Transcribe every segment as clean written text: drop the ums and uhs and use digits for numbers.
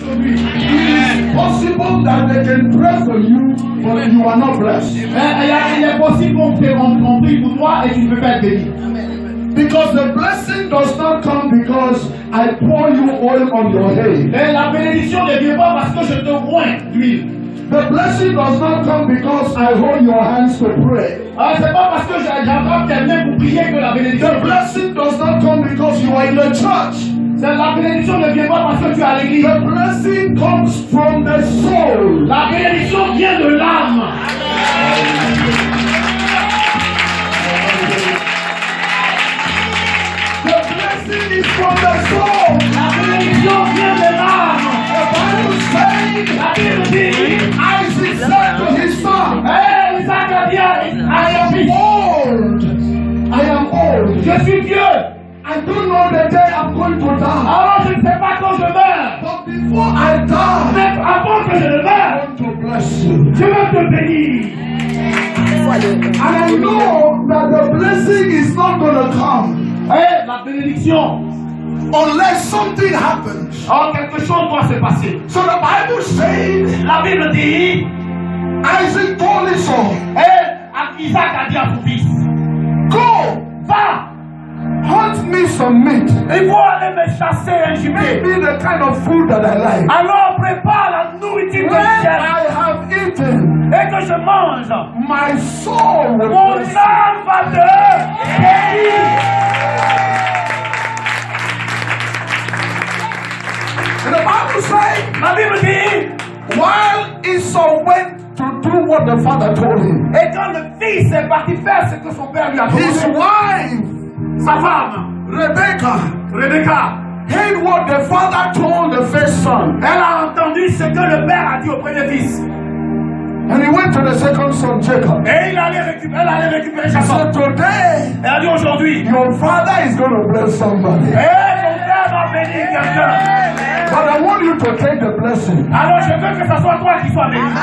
aujourd'hui. It is possible that they can pray for you, but you are not blessed. Il est possible qu'on prie pour toi et tu ne peux pas être béni. Because the blessing does not come because I pour you oil on your head. Et la bénédiction ne vient pas parce que je te oins d'huile. The blessing does not come because I hold your hands to pray. C'est pas parce que j'attrape tes mains pour prier que la bénédiction. The blessing does not come because you are in the church. La bénédiction ne vient pas parce que tu es à l'église. The blessing comes from the soul. La bénédiction vient de l'âme. The blessing is from the soul. La bénédiction vient de l'âme. The Bible says, La Bible dit, Isaac said to his son, Isaac a dit, I am old. I am old. je suis vieux. I don't know the day I'm going to die. Alors je ne sais pas quand je meurs. But before I die, Mais avant que je ne I meure, want to bless you. je veux te bénir. And I know that the blessing is not going to come La bénédiction, unless something happens. quelque chose doit se passer. So the Bible says, La Bible dit, Isaac told his son, Isaac a dit à son fils, go, va, hunt me some meat. il faut aller me chasser un gibier. Maybe the kind of food that I like. Alors prépare la nourriture que When j'aime I have eaten, et que je mange. my soul will Mon bless you. âme va te bénir. And the Bible says, La Bible dit, while Esau went to do what the father told him, et quand le fils est parti faire ce que son père lui a his demandé, wife, sa femme, Rebecca, heard what the father told the first son. elle a entendu ce que le père a dit au premier fils. And he went to the second son, Jacob. Et elle allait récupérer He Jacob. said, today, Elle a dit aujourd'hui, your father is going to bless somebody. ton père va bénir quelqu'un. But I want you to take the blessing. Alors je veux que ce soit toi qui sois béni.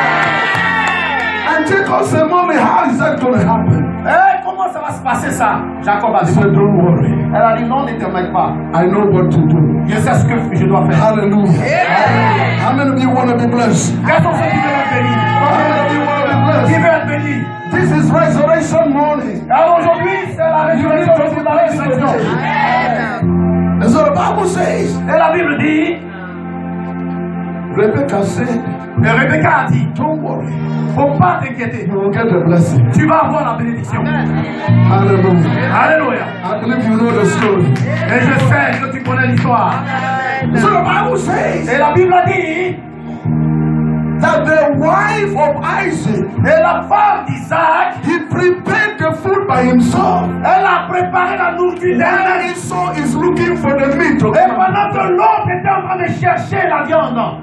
And Jacob said, Mommy, how is that going to happen? Comment ça va se passer ça? Jacob a He dit, said, don't worry. elle a dit non, ne te mêle pas. I know what to do. Je sais ce que je dois faire. Hallelujah. How many of you want to be blessed? Quels sont ceux qui veulent être bénis? How many of you want to be Qui blessed? veulent être bénis? This is resurrection morning. Alors aujourd'hui, c'est la résurrection de la résurrection. And so the Bible says, Et la Bible dit, Rebecca said, et Rebecca a dit, don't worry. faut pas t'inquiéter. You will get the blessing. Tu vas avoir la bénédiction. Hallelujah. Alléluia. I believe you know the story. Et je sais que tu connais l'histoire. So the Bible says Et la Bible a dit, that the wife of Isaac, et la femme d'Isaac, he prepared the food by himself. elle a préparé la nourriture While d'elle-même. Esau is looking for the meat to Et come. pendant que l'autre était en train de chercher la viande.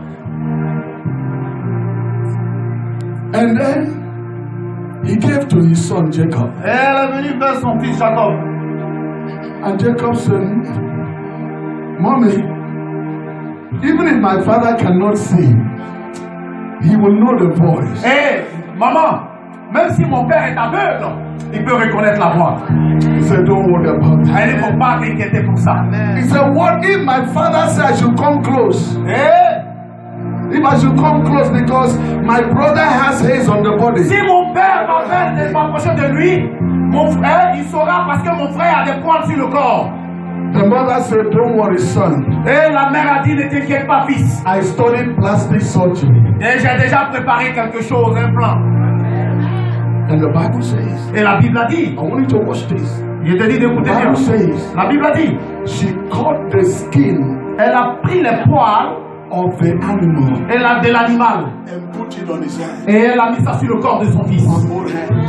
And then he gave to his son Jacob. Et elle est venue vers son fils Jacob. And Jacob said, Mommy, even if my father cannot see, he will know the voice. Et maman, même si mon père est aveugle, il peut reconnaître la voix. He said, don't worry about it. Elle ne faut pas t'inquiéter pour ça. He said, what if my father said I should come close? If I should come close because my brother has hairs on the body. Si mon père m'approcher de lui, mon frère, il saura parce que mon frère a des poils sur le corps. The mother said, don't worry, son. Et la mère a dit, ne t'inquiète pas, fils. I studied plastic surgery. Et j'ai déjà préparé quelque chose, un plan. And the Bible says, Et la Bible a dit, I want you to watch this. je te dis The d'écouter bien. Bible says, La Bible a dit, she cut the skin elle a pris les poils of the animal de l'animal and put it on his hand. et elle a mis ça sur le corps de son fils. On both hands.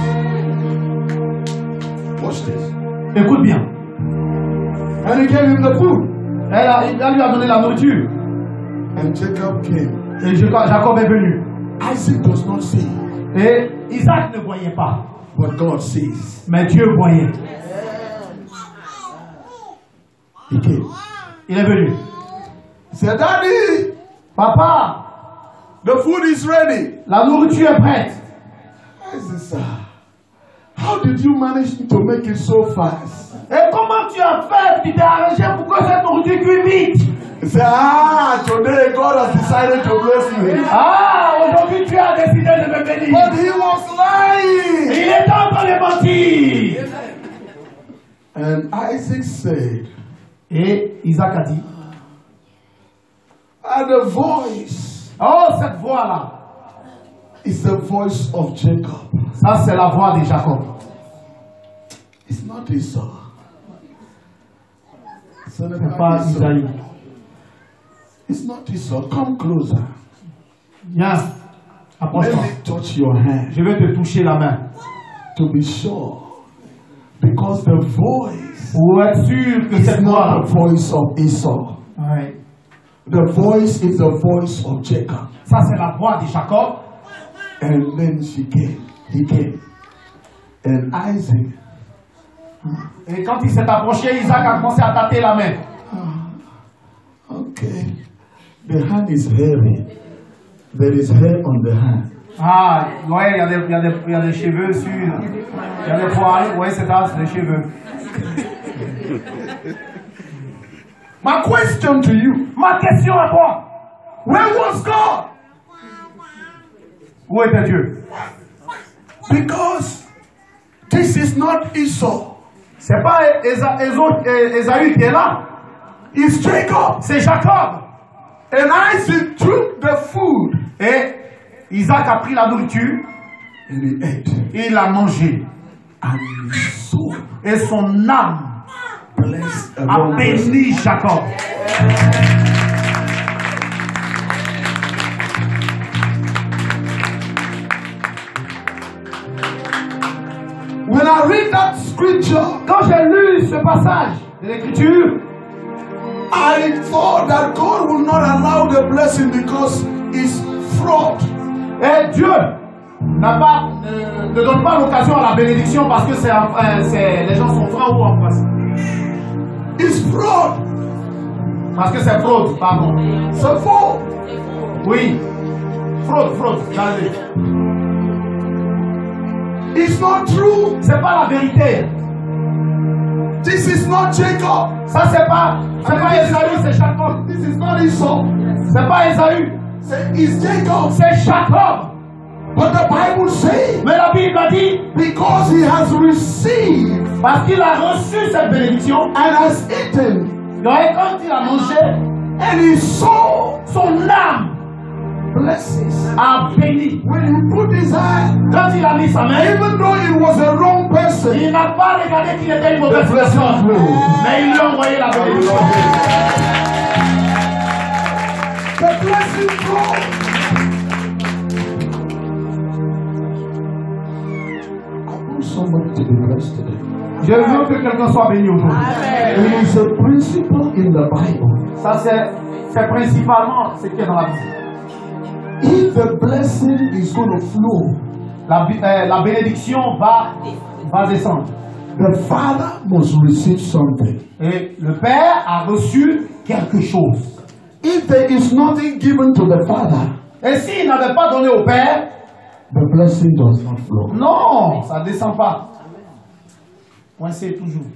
Watch this. Écoute bien. And he gave him the food. Elle lui a donné la nourriture. And Jacob came. Et Jacob est venu. Isaac does not see, Et Isaac ne voyait pas. but God sees. Mais Dieu voyait. He came. Il est venu. He said, Daddy, Papa, the food is ready. la nourriture est prête. I said, sir, how did you manage to make it so fast? Et comment tu as fait? Tu t'es arrangé pour que cette nourriture cuise vite. He said, today God decided to bless me. Ah, aujourd'hui tu as décidé de me bénir. But he was lying. Il est en train de mentir. And Isaac said, Et Isaac a dit, and the voice oh, cette voix-là, is the voice of Jacob. ça c'est la voix de Jacob. It's not Esau. Ce n'est C'est pas pas Esau. Isaïe. It's not Esau. Come closer. Viens, Let approche-toi. me touch your hand Je vais te toucher la main. to be sure. Because the voice Pour être sûr que is cette not voix-là. the voice of Esau. Ouais. The voice is the voice of Jacob. Ça c'est la voix de Jacob. And then he came. And Isaac, Et quand il s'est approché, Isaac a commencé à tâter la main. okay, the hand is hairy. There is hair on the hand. Ah, ouais, il y a des cheveux sur. Il y a des poils. Ouais, c'est ça, c'est des cheveux. My question to you, Ma question à toi, where was God? où était Dieu? Because this is not Esau. C'est pas Ésaü qui est là, It's Jacob. c'est Jacob. And Isaac took the food Et Isaac a pris la nourriture and he ate. et il l'a mangé. And his soul Et son âme blessed a a wrong person. béni Jacob. When I read that scripture, Quand j'ai lu ce passage de l'Écriture, I thought that God will not allow the blessing because it's fraud. et Dieu ne donne pas l'occasion à la bénédiction parce que les gens sont francs ou en face. It's fraud. Parce que c'est fraude, pardon. C'est faux. Oui, fraude, regardez. It's not true. C'est pas la vérité. This is not Jacob. Ça c'est pas Ésaü, c'est Jacob. This is not Esau. C'est pas Ésaü, It's Jacob. c'est Jacob. But the Bible says, Mais la Bible a dit, because he has received parce qu'il a reçu cette bénédiction, and has eaten, et quand il a mangé, and his soul son âme blesses. a béni. When he put his hand, Quand il a mis sa main, even though it was a wrong person, il n'a pas regardé qu'il était une the mauvaise blessing personne, flowed. mais il lui a envoyé la bénédiction. The blessing flowed. I want somebody to be blessed today. Je veux que quelqu'un soit béni aujourd'hui. It is a principle in the Bible. Ça c'est principalement ce qui est dans la Bible. If the blessing is going to flow, La bénédiction va descendre. the father must receive something. Et le Père a reçu quelque chose. If there is nothing given to the father, Et s'il n'avait pas donné au Père, the blessing does not flow. non, ça ne descend pas. Coincez toujours.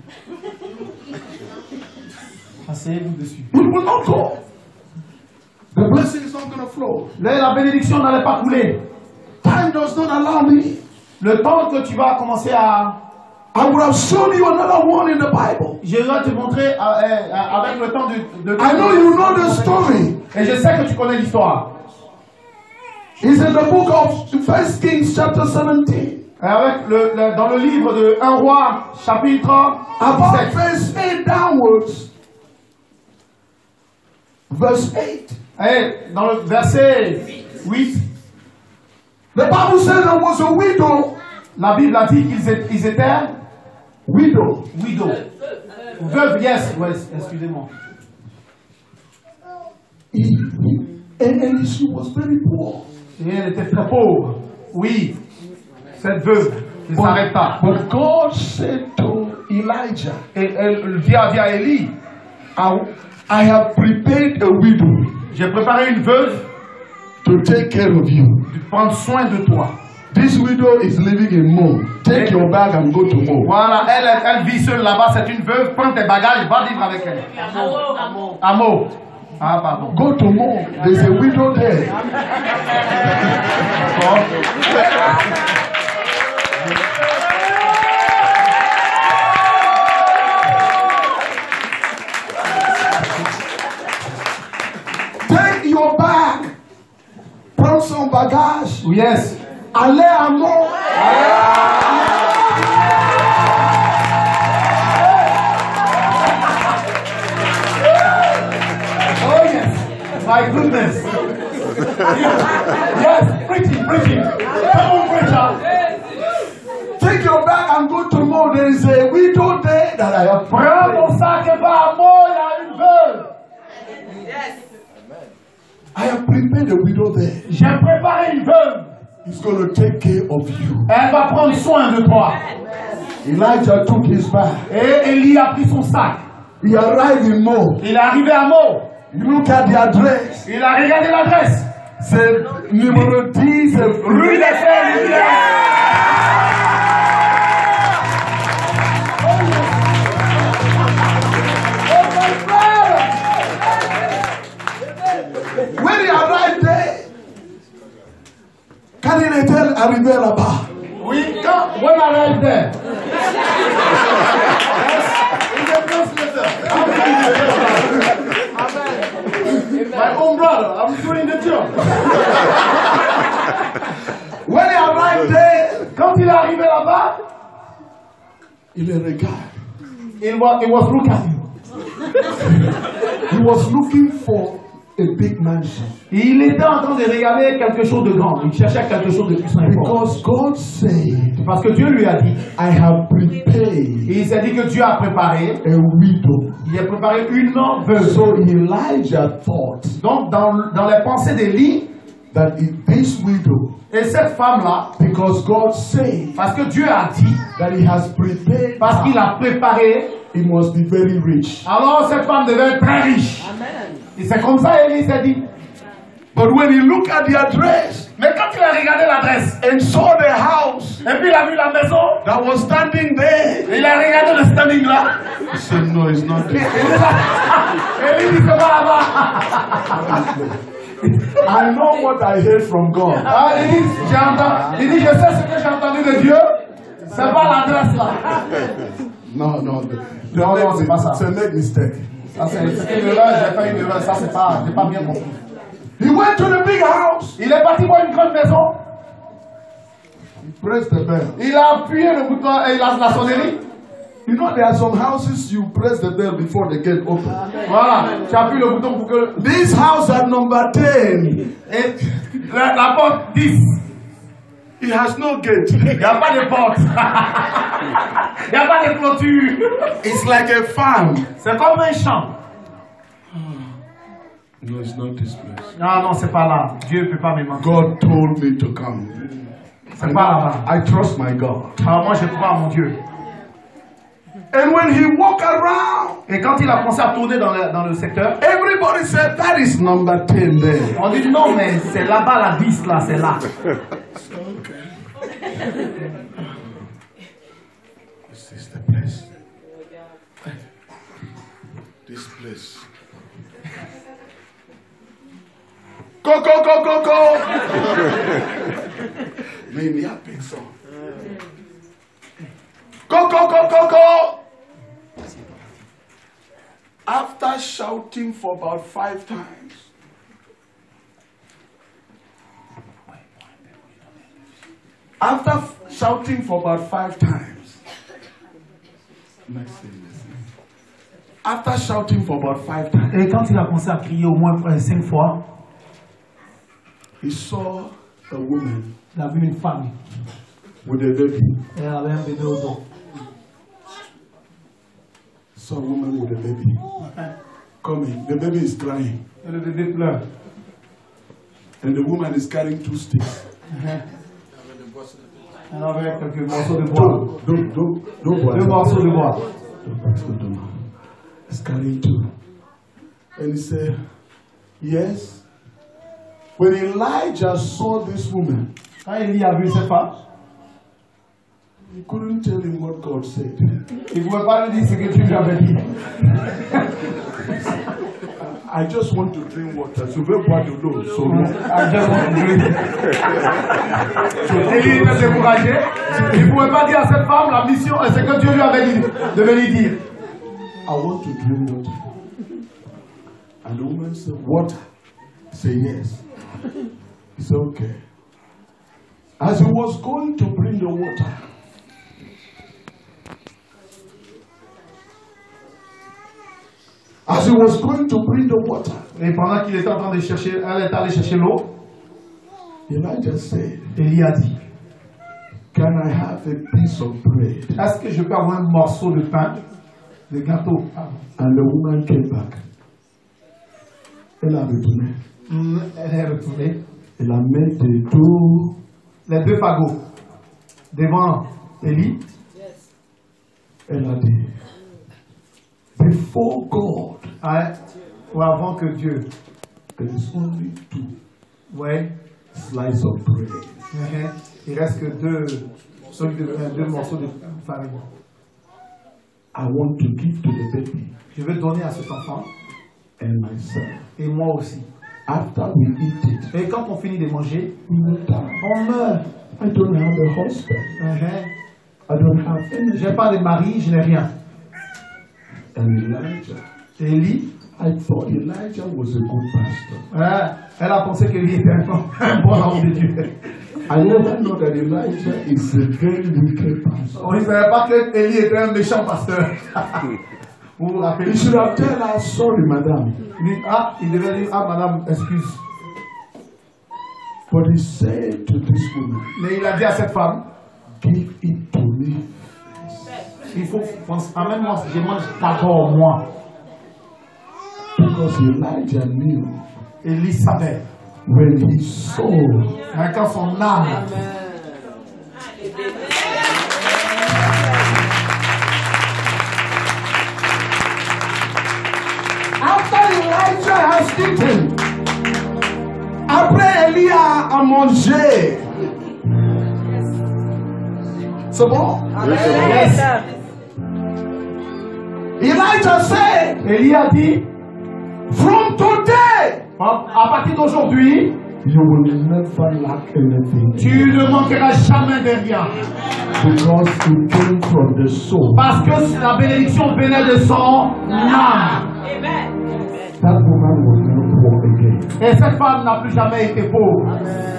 Asseyez-vous dessus. It will not go. The blessing is not going to flow. La bénédiction n'allait pas couler. Time does not allow me. Le temps que tu vas commencer à... I would have shown you another one in the Bible. Je vais te montrer avec le temps de... I know you know the story. Et je sais que tu connais l'histoire. It's in the book of 1 Kings chapter 17. Dans le livre de 1 roi, chapitre About 17. verse 8 downwards. Verse 8. Et dans le verset 8, The Bible said there was a widow. la Bible a dit qu'ils étaient Widow. veuve, yes, excusez-moi. And she was very poor. Et elle était très pauvre. Oui, cette veuve ne s'arrête pas. But God said to Elijah, Et elle vient à Élie. I have prepared a widow J'ai préparé une veuve to take care of you. de prendre soin de toi. This widow is living in Mo. Take your bag and go to Mo. Voilà, elle vit seule là-bas. C'est une veuve. Prends tes bagages, va vivre avec elle. À Mo. Ah, pardon. Go to Mo. There's a widow there. Take your bag. Prends son bagage. Yes. Allez à Mo. Oh yes. My goodness. Yes, preaching. Come on, preacher. Take your bag and go to Mo. There is a widow there that I have Prends ton sac et va à Mo, il y a une veuve. I have prepared a widow there. J'ai préparé une veuve. He's going to take care of you. Elle va prendre soin de toi. Elijah took his bag. Et Élie a pris son sac. He arrived in Mo. Il est arrivé à Mo. You look at the address. Il a regardé l'adresse. C'est numéro 10, Rue des Frères. When he arrived there, quand il était arrivé là-bas, Oui, when I arrived there. My own brother, I'm doing the job. when he arrived there, Quand il est arrivé là-bas, il le regarde. he was looking at him. He was looking for a big mansion. Il était en train de regarder quelque chose de grand. Il cherchait quelque chose de puissant et fort. Because God said, Parce que Dieu lui a dit, I have prepared et il s'est dit que Dieu a préparé, a widow. il a préparé une veuve. So Elijah thought Donc dans les pensées d'Élie, that this widow, et cette femme-là, because God said parce que Dieu a dit, that he has prepared, parce qu'il a préparé, he must be very rich. alors cette femme devait être très riche. Et c'est comme ça Élie s'est dit. But when he looked at the address Mais quand il a regardé l'adresse, and saw the house et puis il a vu la maison, that was standing there, il a regardé le standing là, he said, no, it's not et there. Élie dit c'est pas là-bas. I know what I heard from God. Ah, il dit, je sais ce que j'ai entendu de Dieu, c'est pas l'adresse là. No, Non, c'est pas ça. It's a big mistake. Ça c'est une erreur, j'ai fait une erreur, ça c'est pas, j'ai pas bien compris. He went to the big house. Il est parti voir une grande maison, He pressed the bell. il a appuyé le bouton et la sonnerie. You know, there are some houses you press the bell before the gate open. Voilà, tu appuies le bouton pour que. This house at number 10, Et la porte 10. it has no gate. Il n'y a pas de porte. Il n'y a pas de clôture. It's like a farm. C'est comme un champ. No, it's not this place. Non, c'est pas là. Dieu ne peut pas me mentir. God told me to come. C'est pas là-bas. I trust my God. Alors moi, je crois à mon Dieu. And when he walked around, Et quand il a commencé à tourner dans le secteur, everybody said, that is number 10 there. on dit non, mais c'est là-bas la 10, là, c'est là. This is the place. This place. Go. Maybe I pick some. Go. After shouting for about 5 times, After shouting for about 5 times, Et quand il a commencé à crier au moins 5 fois, he saw a woman il a vu une femme. with a baby. Et elle avait un bébé au dos. Saw a woman with a baby coming. The baby is crying, Et le bébé pleure. and the woman is carrying 2 sticks. Elle avait quelques morceaux de bois. Don't 2 morceaux de bois. It's carrying 2. And he said, yes. When Elijah saw this woman, Quand Élie a vu cette femme, he couldn't tell him what God said. il ne pouvait pas lui dire ce que tu lui avais dit. I just want to drink water. Je veux boire de l'eau. So I just want to drink. Élie était découragé. Il ne pouvait pas dire à cette femme la mission, c'est que Dieu lui avait dit de venir dire. I want to drink water. And the woman said, water? Say yes. He said, okay. As he was going to bring the water, as he was going to bring the water, et pendant qu'il était en train de chercher, elle est allée chercher l'eau. Elijah said, Élie a dit, can I have a piece of bread? est-ce que je peux avoir un morceau de pain, de gâteau? And the woman came back. Elle a retourné. Elle est retournée. Elle a mis Les deux fagots devant Élie. Elle a dit, before God, Ouais. Ou avant que Dieu. there is only 2 Ouais. slices of bread. Il reste que deux morceaux de farine. I want to give to the baby Je vais donner à cet enfant and myself. et moi aussi. After we eat it, Et quand on finit de manger, we will die. on meurt. I don't have a husband. I don't have Je anything. n'ai pas de mari, je n'ai rien. And Elijah, Élie, I thought Elijah was a good pastor. elle a pensé qu'Élie était un bon homme de Dieu. I never know that Elijah is a very wicked pastor. On ne savait pas que Élie était un méchant pasteur. Vous vous rappelez? He should have told her, sorry, madame. Il devait dire, madame, excuse. But he said to this woman, Mais il a dit à cette femme, give it to me. il faut penser, amène-moi, je mange d'abord moi. Because Elijah knew Élie savait, when he saw quand son âme, after Elijah has eaten, après Elia a mangé. C'est bon? yes. Elijah said, Élie a dit, from today, à partir d'aujourd'hui, you will never lack anything. tu ne manqueras jamais de rien. Because it came from the soul. Parce que la bénédiction venait de son âme. That woman was not poor again. Et cette femme n'a plus jamais été pauvre.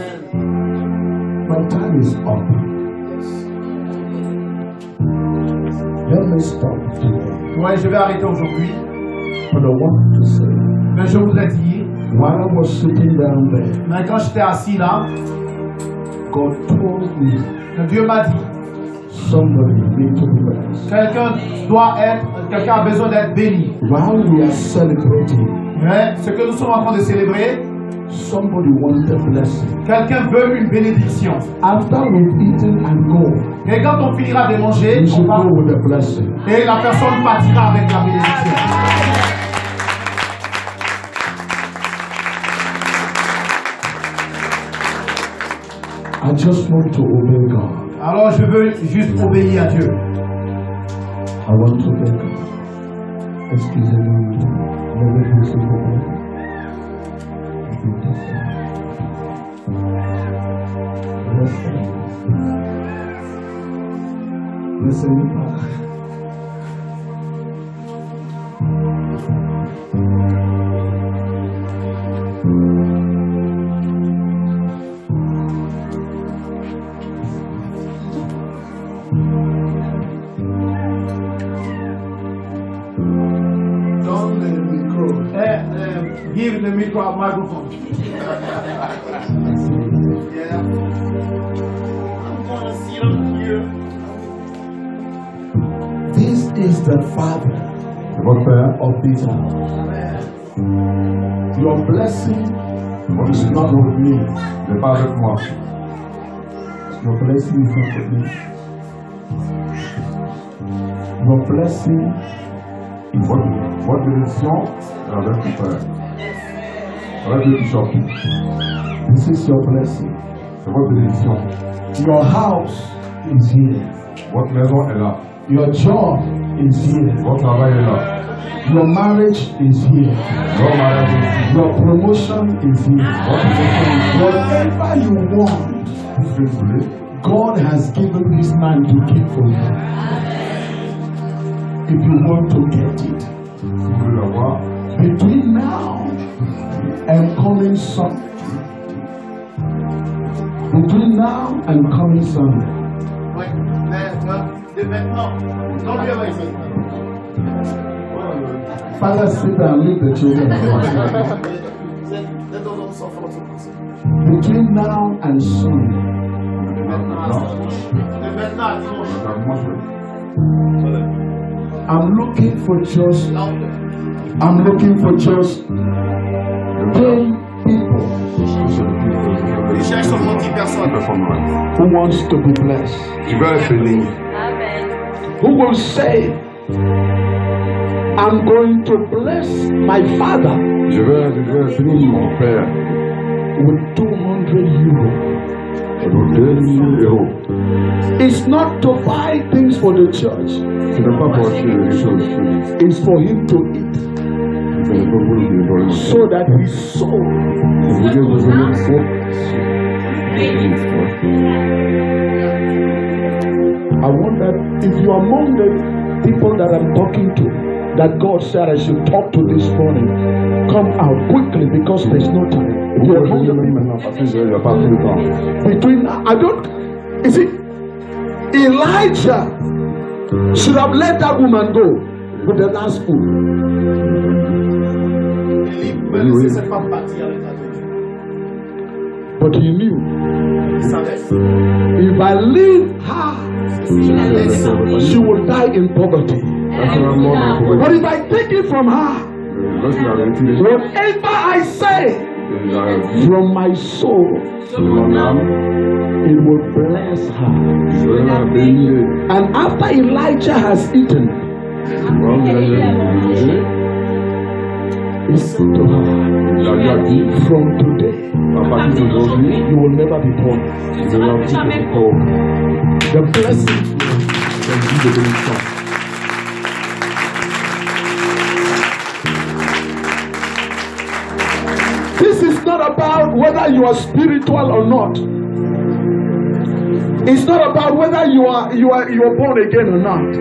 My time is up. Let me stop today. Ouais, je vais arrêter aujourd'hui. But I want to say, Mais je voudrais dire, while I was sitting down there, mais quand j'étais assis là, God told me Dieu m'a dit, somebody needs to be blessed. quelqu'un a besoin d'être béni. While we are celebrating, Mais ce que nous sommes en train de célébrer, somebody wants a blessing. quelqu'un veut une bénédiction. After we've eaten and go, Et quand on finira de manger, we should on va- go with a blessing. et la personne partira avec la bénédiction. I just want to obey God. Alors je veux juste obéir à Dieu. I want to obey God. Excusez-moi, madame. Levez vos yeux pour moi. Laissez-le pas. Donne le micro. Give the microphone. This is the Father of this house. Your blessing is not with me. n'est pas avec moi. Your blessing is not with me. Your blessing is with me. Votre bénédiction est avec mon frère. Avec le bishop. This is your blessing. C'est votre bénédiction. Your house is here. Votre maison est là. Your job is here. Votre travail est là. Your marriage is here. Your promotion is here. Whatever you want, God has given this man to keep for you. If you want to get it, between now and coming Sunday, between now and coming Sunday, Father, sit down, leave the children. Between now and Sunday, I'm looking for just 10 people who wants to be blessed. Who will say, I'm going to bless my father Je vais bénir mon père with 200 euros. avec 2 000 euros. It's not to buy things for the church. Ce n'est pas pour acheter des choses, It's for him to eat, ce n'est pas pour lui pour le manger. so that his soul. Vous voulez revenir pour I want that if you are among the people that I'm talking to, that God said I should talk to this morning, come out quickly because there's no time. If vous you're among the revenez people, maintenant parce qu'il n'y a pas plus de temps. between you see, Elijah should have let that woman go with the last food. But he knew, if I leave her, she will die in poverty. But if I take it from her, whatever I say from my soul, it will bless her. And after Elijah has eaten, he said to her, from today, you will never be poor. The blessing will be the benefit. This is not about whether you are spiritual or not. It's not about whether you are born again or not.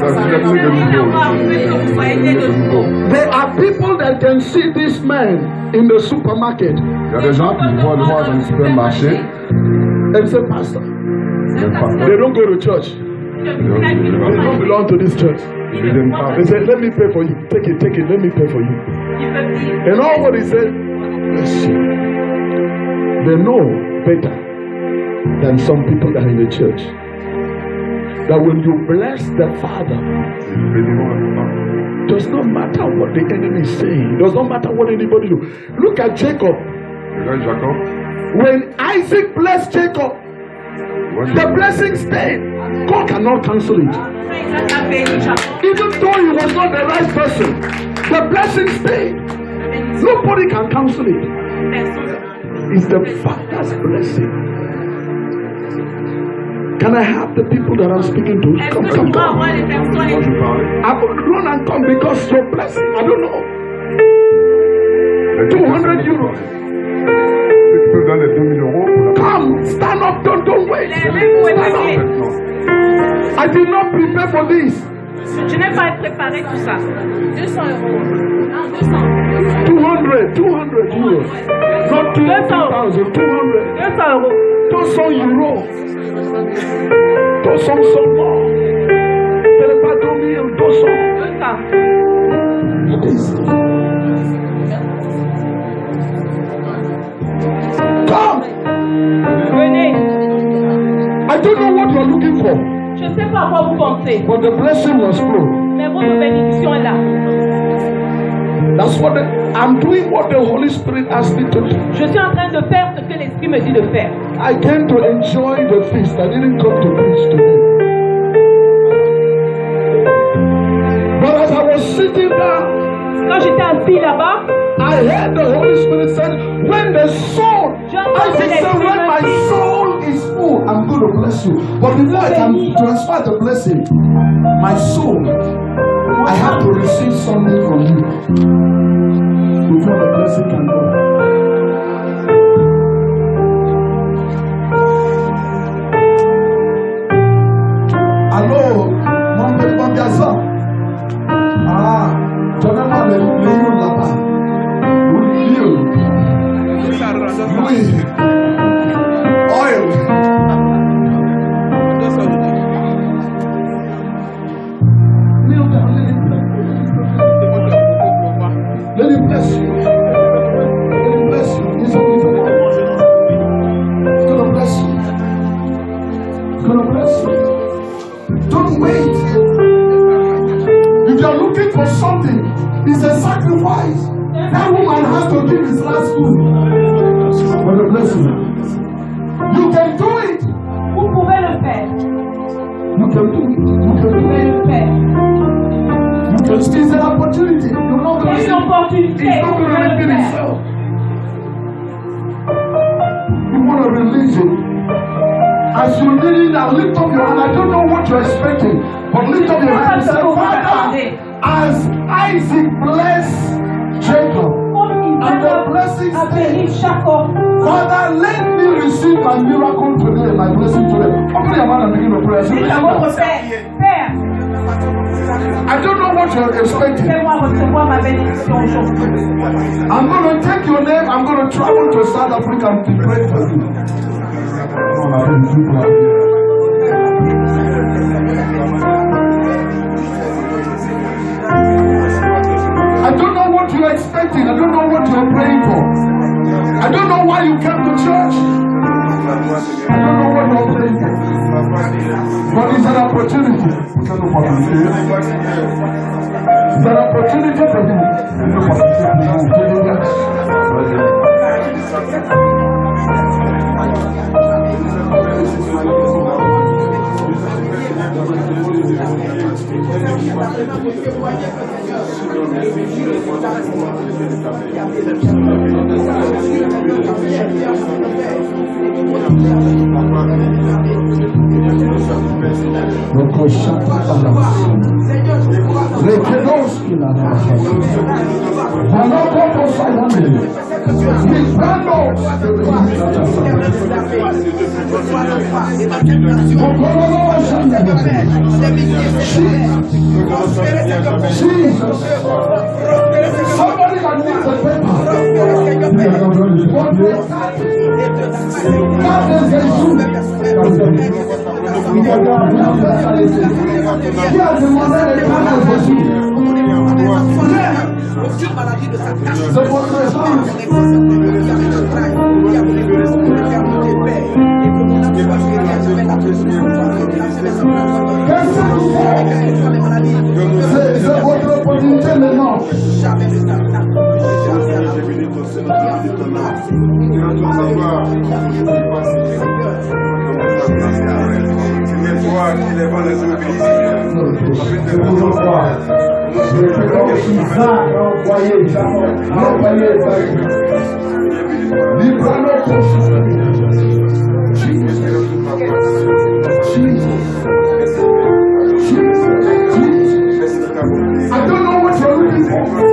There are people that can see this man in the supermarket Il y a des gens qui voient le voir dans le supermarché. and say, Pastor, they don't go to church. They don't belong to this church. They say, let me pay for you. Take it, let me pay for you. And all what he said, bless you. They know better than some people that are in the church. That when you bless the Father, does not matter what the enemy is saying. Does not matter what anybody do. Look at Jacob. When Isaac blessed Jacob, the blessing stayed. God cannot cancel it. Even though he was not the right person, the blessing stayed. Nobody can cancel it. It's the Father's blessing. Can I have the people that I'm speaking to? Come. I will run and come because your blessing, I don't know. 200 euros. Come, stand up, don't wait. Stand up. I did not prepare for this. Je n'ai pas préparé tout ça. 200 euros. Non, 200 euros. Not 2,000, 200. 200 euros. 200 euros. 200 seulement. Ce n'est pas 2000, 200. 200. Come. Venez. I don't know what you're looking for, Je ne sais pas à quoi vous pensez, but the blessing was flow. mais votre bénédiction est là. That's what I'm doing. What the Holy Spirit asked me to do. Je suis en train de faire ce que l'Esprit me dit de faire. I came to enjoy the feast. I didn't come to preach to you. But as I was sitting down, Quand j'étais assis là-bas, I heard the Holy Spirit said, when the soul, I said, when my soul is full, I'm going to bless you. But before I can transfer the blessing, my soul I have to receive something from you before the blessing can go. Allô, mon garçon. Ah, donnez-moi le livre là-bas. Oui. Oil. Let him bless you. Let him bless you. He's gonna bless you. He's gonna bless you. Don't wait. If you're looking for something, it's a sacrifice. That woman has to give his last food for the blessing. You can do it. Vous pouvez le faire. You can do it. You Vous can do pouvez it. le faire. You can. It's an opportunity. You're not going C'est une opportunité. It's not Vous going to pouvez repeat le faire. itself. You want to release it. As you need it now, lift up your hand. I don't know what you're expecting, but lift up your hand and say, Father, as Isaac blessed Jacob, and the blessing A béni stayed, Jacob. Father, let me receive my miracle today, my blessing today. Open your hand and begin to pray. Dites à votre Père, Père, I don't know what you're expecting. fais-moi recevoir ma bénédiction aujourd'hui. I'm going to take your name. I'm going to travel to South Africa and pray for you. I don't know what you're expecting. I don't know what you're praying for. I don't know why you came to church. I don't know what you're praying for. But it's an opportunity. It's an opportunity Somebody that needs a paper. C'est votre opportunité maintenant. I don't know what you're looking for.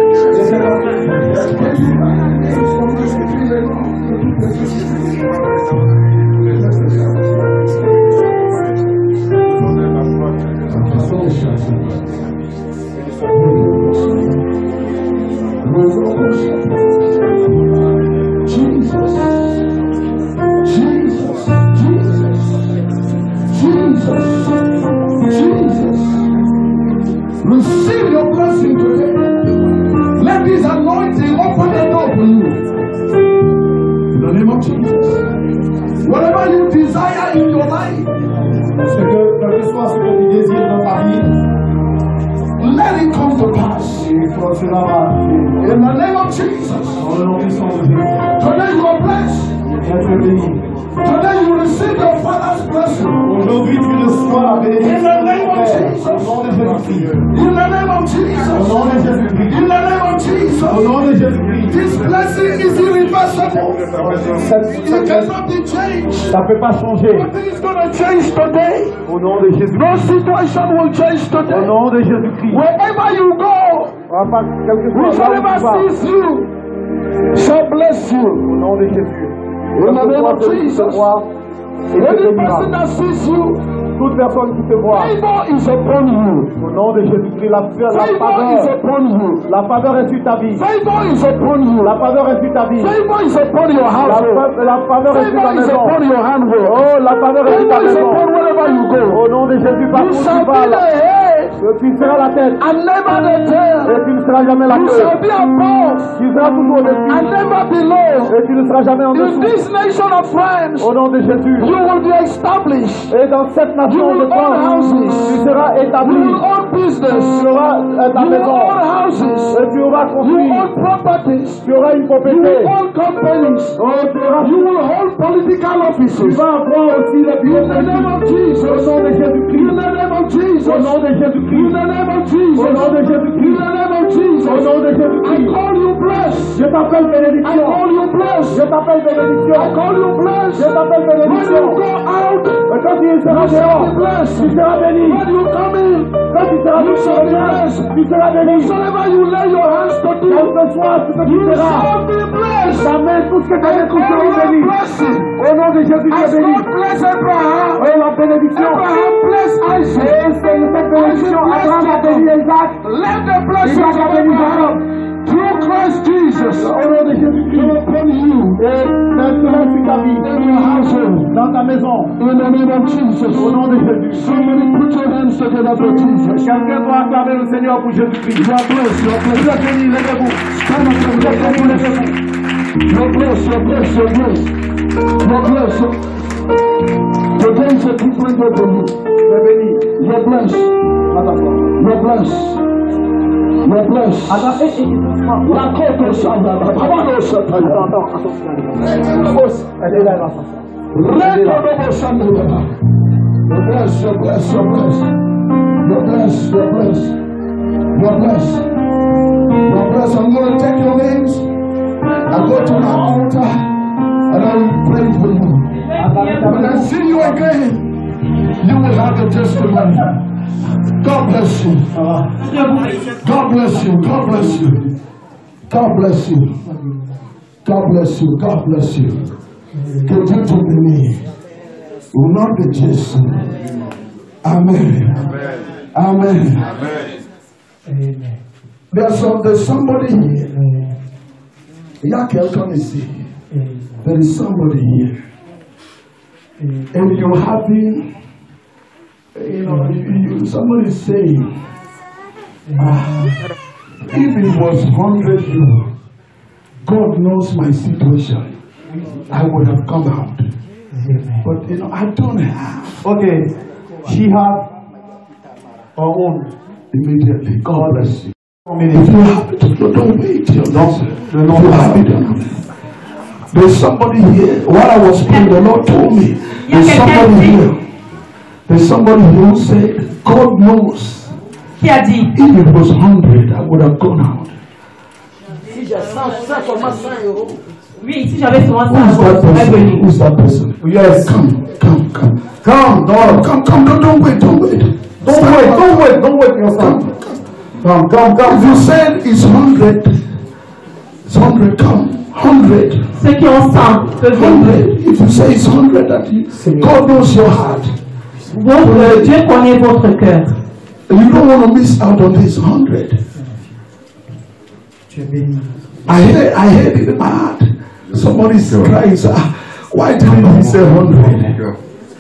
Receive your blessing today. Let this anointing open the door for you. In the name of Jesus. Whatever you desire in your life, Quel que soit ce que tu désires dans ta vie, let it come to pass. cela va arriver. In the name of Jesus. Dans le nom puissant de Jésus. Today you are blessed. Être béni. Today you receive your Father's blessing. Aujourd'hui, tu reçois la bénédiction. In the name of Jesus. In the name of Jesus. In the name of Jesus. This blessing is irreversible. It cannot be changed. Ça ne peut pas changer. Nothing is going to change today. Au nom de Jésus. No situation will change Au today. nom de Jésus-Christ. Wherever you go, On va pas quelque chose là où whosoever tu vas. sees you shall bless you. Au nom de Jésus. In the name of Celui qui te Jesus. voit et te Any bénira. person that sees you, Toute personne qui te voit. favor is upon you. Au nom de Jésus-Christ, la Favor is faveur. upon you. La faveur est sur ta vie. Favor is upon you. La faveur est sur ta vie. Favor is upon your household. La faveur est sur ta Favor is maison. upon your handwork. Oh, la faveur est sur ta Favor is maison. upon wherever you go. Au nom de Jésus, You partout où shall tu be vas, the head tu seras la tête and never the tail. et tu ne seras jamais la You queue. shall be above Tu seras toujours au-dessus and never below. et tu ne seras jamais en In dessous. this nation of friends, Au nom de Jésus. you will be established. Et dans cette You nation de will own France, houses. tu seras You établi. will own business. Tu auras ta You will maison. own houses. Et tu auras You construit. will own properties. Tu auras une You propriété. will own companies. Oh, tu auras. You will hold political Tu offices. vas avoir aussi les In the name of Jesus. Au nom de Jésus-Christ. In the name of Jesus. Au nom de In Jésus-Christ. the name of Jesus. Au nom de In Jésus-Christ. the name of Jesus. Au nom de I Jésus-Christ. call you blessed. Je t'appelle I bénédiction. call you blessed. Je t'appelle I bénédiction. call you blessed. Je t'appelle When bénédiction. you go out, Et quand tu seras you shall dehors, be blessed. tu seras béni. When you come in, Quand tu seras you shall be blessed. tu seras béni. Whatever you lay your hands to do, Quel que soit ce que tu you feras, shall be blessed. ta main, tout ce que tu I fais, tu call seras you a béni. blessing. Au nom de Jésus, tu es As béni. God bless Abraham, Oh, la bénédiction. Abraham bless Isaac. Et c'est cette bénédiction. Abraham a béni Isaac. Let the blessings of Abraham through Christ Jesus Au nom de Jésus-Christ. upon you Et maintenant, sur ta vie, in your household. dans ta maison. In the name of Jesus. Au nom de Jésus. Somebody put your hands together for Jesus. Quelqu'un doit acclamer le Seigneur pour Jésus-Christ. You are blessed. You are blessed. Vous êtes bénis, levez-vous. Stand up and Vous êtes bénis, bless. levez-vous. You're blessed. You're blessed. You're blessed. You're blessed. Today is a different day for you. Tu es béni. You're blessed. Attends-toi. You're blessed. You're blessed. Attends, La côte au sang, la parole au sang. attends. Elle est là, elle va s'asseoir. Rekodobo Shandalaba. You're blessed, you're blessed, you're blessed. You're blessed, you're blessed. You're blessed. You're blessed. I'm going to take your names. I go to my altar and I will pray for you. When I see you again, you will have a testimony. God bless you. God bless you. God bless you. God bless you. God bless you. God bless you. Que Dieu te bénisse. Au nom de Jésus. Amen. Amen. There's somebody here. Il y a quelqu'un ici. There is somebody here. And you're having, somebody is saying, if it was 100 euro, God knows my situation. I would have come out. But I don't have. Okay. She has her own. Immediately, God bless you. If Minute. you have it, don't wait. If you have it, there's somebody here. While I was praying, the Lord told me, there's somebody here. There's somebody here who said, God knows. Qui a dit? If it was 100, I would have gone out. Oui, si j'avais souvent Who is ça, that je serais person? venu. Who is that person? Yes. Come. Come, Lord. Come, don't wait. Don't wait yourself. Come. If you said it's 100, it's 100, come. 100. Ceux qui ont 100 peuvent venir. 100. If you say it's 100, that God knows your heart. Dieu connaît votre cœur. You don't want to miss out on this 100. I heard it in my heart. Somebody's crying, why didn't he say 100?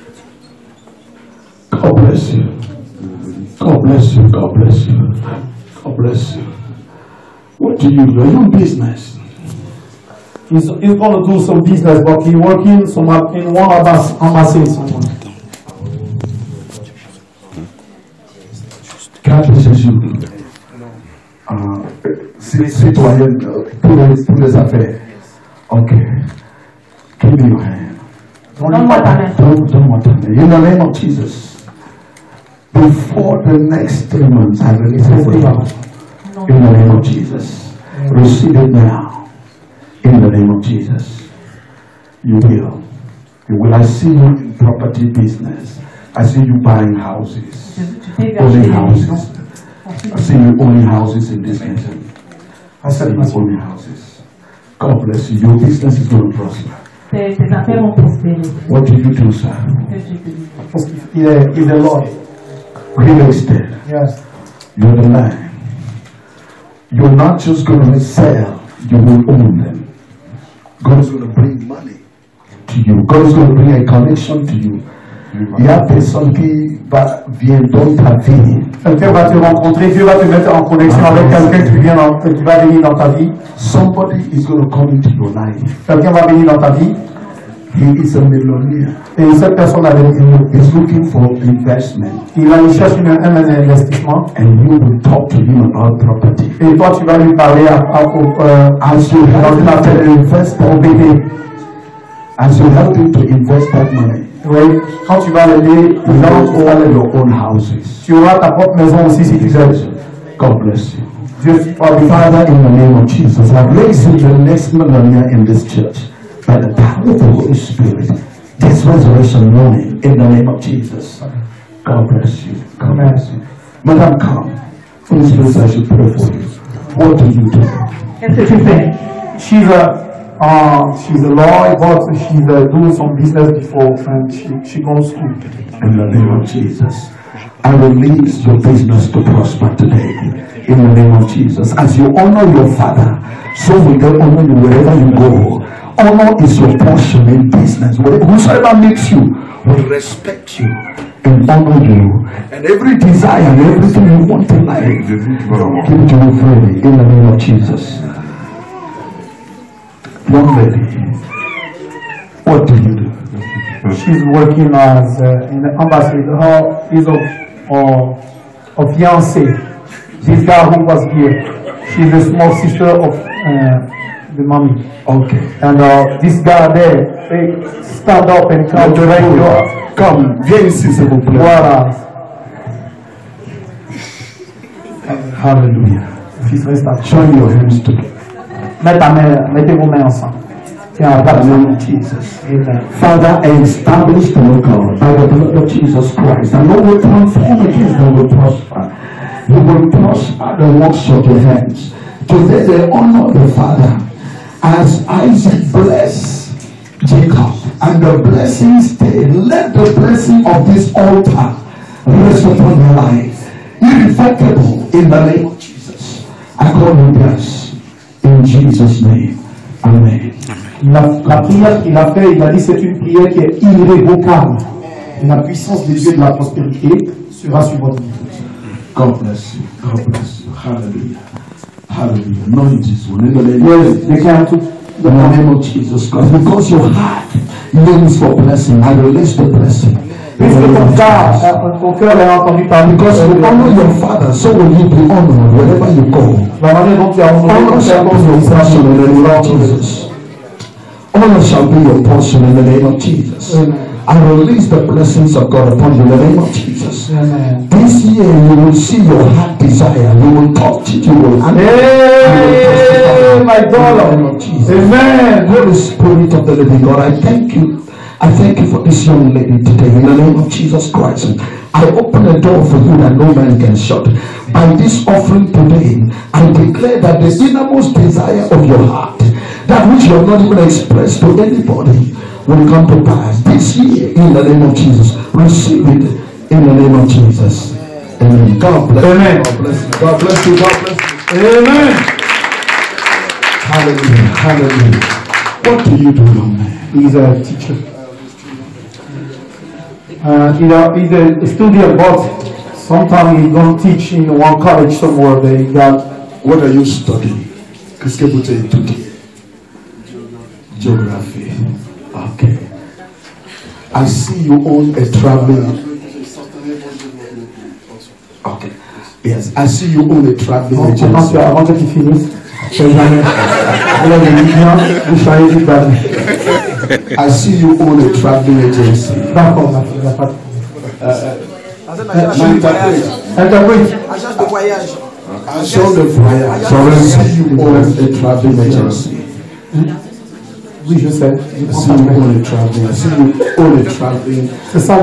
God bless you. God bless you. God bless you. God bless you. What do you do? Are you in business? He's going to do some business, but he's working in one of us embassy someone. God bless you. Citoyen pour les affaires. Okay. Give me your hand. Donne-moi ta main. Don't want to. In the name of Jesus. Before the next 3 months, I release it for you. In the name of Jesus. Receive it now. In the name of Jesus. You will. You will. I see you in property business. I see you buying houses. Owning houses. I see you owning houses in this nation. I see you owning houses. God bless you. Your business is going to prosper. Tes affaires vont prospérer. What do you do, sir? He's a Lord. Real estate. Yes. You're the man. You're not just going to sell, you will own them. God is going to bring money to you. God is going to bring a connection to you. Il y a personne qui vient dans ta vie. Quelqu'un va te rencontrer, Dieu va te mettre en connexion avec quelqu'un qui va venir dans ta vie. Somebody is going to come into your life. Quelqu'un va venir dans ta vie. He is a millionaire. Et cette personne is looking for investment. Il va lui chercher un investissement. And you will talk to him about property. Et toi, tu vas lui parler as you help him to invest au bébé. As you help him to invest that money. Oui, quand tu vas l'aider, you own your own houses. Tu auras ta propre maison aussi si tu veux. God bless you. Dieu, Father, in the name of Jesus, I raise you the next millionaire in this church by the power of the Holy Spirit. This resurrection morning, in the name of Jesus. God bless you. God bless you. Madam, come. Holy Spirit, I should pray for you. What do you do? Qu'est-ce que tu fais? She's a lawyer, but she's doing some business before, and she goes to school. In the name of Jesus, I release your business to prosper today. In the name of Jesus, as you honor your father, so will they honor you wherever you go. Honor is your portion in business. Whosoever meets you will respect you and honor you. And every desire and everything you want in life, give it to you freely in the name of Jesus. Young lady, what do you do? She's working as in the embassy. Her is a fiancé. This guy who was here, she's the small sister of the mommy. Okay. And this guy there, they stand up and come to raise you up. Come, viens ici s'il vous plaît. Voilà. Hallelujah. Fils, reste à Join your hands together. Mettez vos mains ensemble. Tiens, In the name of Jesus. Amen. Father, I establish the God by the blood of Jesus Christ. And Lord will transform against them will prosper. You will prosper the works of your hands. Today they honor the Father as Isaac blessed Jacob. And the blessing stay. Let the blessing of this altar rest upon your life. Irrevocable in the name of Jesus. I call you blessed. In Jesus' name. Amen. La prière qu'il a fait, il a dit c'est une prière qui est irrévocable. Et la puissance des dieux de la prospérité sera sur votre vie. God bless you. God bless you. Hallelujah. Hallelujah. Anoint this one in the name of Jesus Christ. Because your heart yearns for blessing, I release the blessing. Ton cœur a entendu parler. Because you honor your father, so will you be honored wherever you go. La manière dont tu as Honor shall be your portion in the name of Jesus. Honor shall be your portion in the name of Jesus. I release the blessings of God upon you in the name of Jesus. Amen. This year you will see your heart desire. You will talk to you. Hey, my God. Amen. Holy Spirit of the living God, I thank you. I thank you for this young lady today in the name of Jesus Christ. I open a door for you that no man can shut. By this offering today, I declare that the innermost desire of your heart, that which you have not even expressed to anybody, will come to pass this year in the name of Jesus. Receive it in the name of Jesus. Amen. God bless Amen. you. God bless you. God bless you. God bless you. Amen. Hallelujah. Hallelujah. What do you do, young man? He's a teacher. He's a student, but sometimes he don't teach in one college somewhere. They got. What are you studying? Qu'est-ce que vous étudiez? Geography. Okay. I see you own a traveling. Okay. Yes, I see you own a traveling agency. Avant qu'il finisse, I see you own a traveling agency. D'accord, Interpret. Agence de voyage. Agent de voyage. CEO a traveling agency. Oui, je sais. CEO a traveling. CEO a traveling. C'est ça.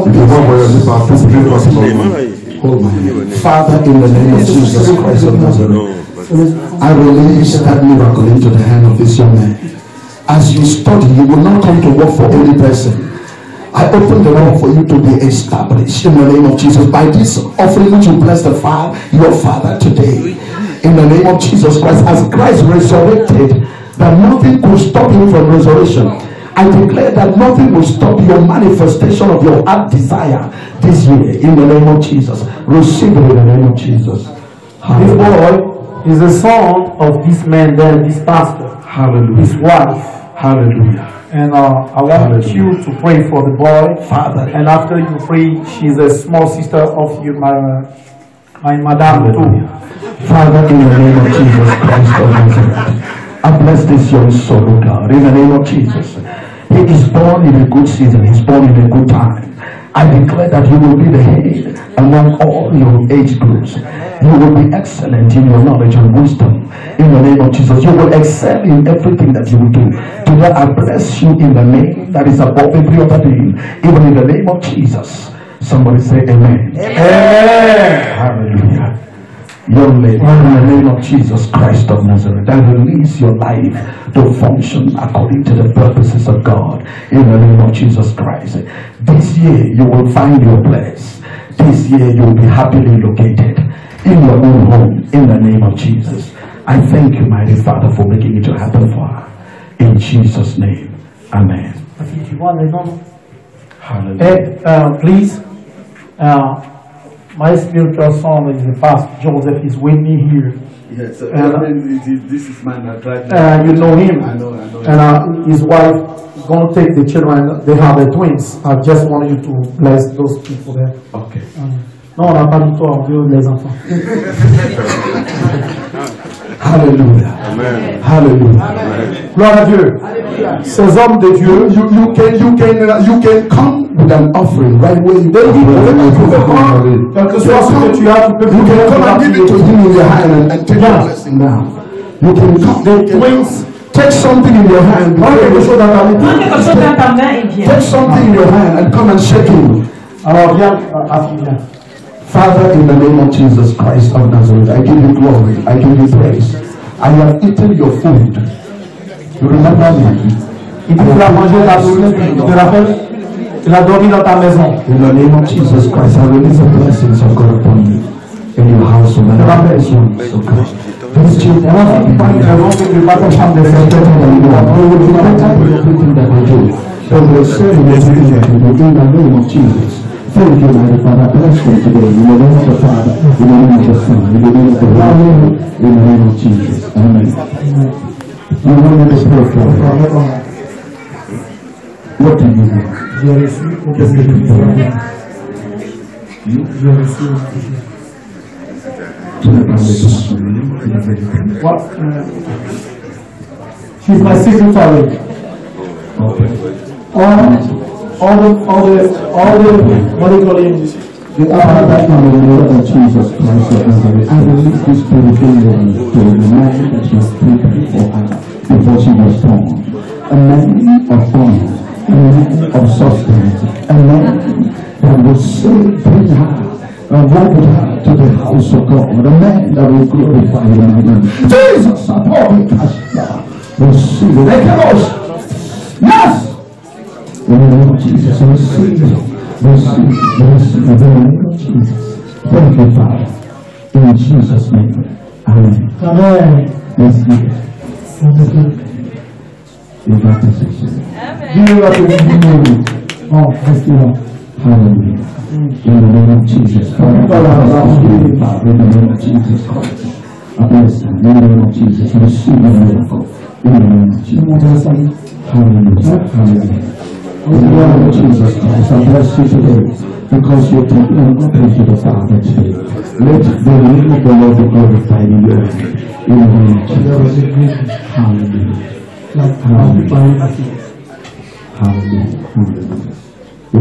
Hold my hand. Father, in the name of Jesus Christ of Nazareth, I release that miracle into the hand of this young man. As you study, you will not come to work for any person. I open the door for you to be established in the name of Jesus. By this offering which you bless the Father, your Father today, in the name of Jesus Christ, as Christ resurrected, that nothing could stop him from resurrection. I declare that nothing will stop your manifestation of your heart desire this year in the name of Jesus. Receive it in the name of Jesus. This boy is the son of this man there, this pastor. Hallelujah. His wife. Hallelujah. And I want you to pray for the boy, Father. And after you pray, she's a small sister of you, my madam too. Father, in the name of Jesus Christ of Nazareth, I bless this young soul, oh God, in the name of Jesus. He is born in a good season. He's born in a good time. I declare that you will be the head among all your age groups. You will be excellent in your knowledge and wisdom. In the name of Jesus, you will excel in everything that you will do. Today I bless you in the name that is above every other name, even in the name of Jesus. Somebody say amen. Amen. Hallelujah. Young lady, in the name of Jesus Christ of Nazareth, I release your life to function according to the purposes of God. In the name of Jesus Christ. This year you will find your place. This year you will be happily located in your own home. In the name of Jesus. I thank you, mighty Father, for making it to happen for her. In Jesus' name. Amen. Hallelujah. Please. My spiritual son is the pastor. Joseph is with me here. Yes, so this is my driver. You know him. I know. And his wife is going to take the children. They have the twins. I just want you to bless those people there. Okay. Non, on n'a pas dit toi, on veut les enfants. Hallelujah. Amen. Hallelujah. Amen. Gloire à Dieu. Ces hommes de Dieu, you can come with an offering right where you quel que soit ce que tu as, tu peux You can come and give it to him in your hand and take your blessing now. You can come. The twins, Take something in your hand. prends quelque chose dans ta main. Prends quelque chose dans ta main et viens. Take something in your hand and come and shake him. Alors viens, viens. Father, in the name of Jesus Christ of Nazareth, I give you glory. I give you praise. I have eaten your food. You remember me? Il dit tu as mangé ta nourriture. Tu te rappelles? Tu l'as dormi dans ta maison. In the name of Jesus Christ, I release the blessings of God upon you in your household. And I bless you, so God. These children are better than you are. They will be better in everything that they do. They will serve in everything that they do in the name of Jesus. Thank you, my Father. Bless them today in the name of the Father, in the name of the Son, in the name of the Holy Spirit, in the name of Jesus. Amen. You want me to pray for you? What do you want? J'ai reçu Qu'est-ce que tu veux? J'ai reçu. Tu n'as pas besoin. What? She's my secretary. All the what do you call it? Father, in the name of Jesus Christ of Nazareth, I release this spirit in you to remind that she was prepared for her before she was born. A man of honor, a man of substance, a man that will bring her and walk with her to the house of God, a man that will glorify your name. Jesus, I pour it as receive it. Yes! In the name of Jesus, receive it. Receive in the name of Jesus. Thank you, Father. In Jesus' name. Amen. Amen. Let's give it. You got this. Dieu va te bénir. Bon, restez là. Hallelujah. In the name of Jesus. Father, in the name of Jesus Christ. I bless them. In the name of Jesus. Receive the miracle. In the name of Jesus. Hallelujah. Hallelujah. In the name of Jesus Christ, I bless you today because you're taking an offering to the Father today. Let the name of the Lord be glorified in your life. In the name of Jesus. Hallelujah. Hallelujah. Hallelujah. Hallelujah. In the name of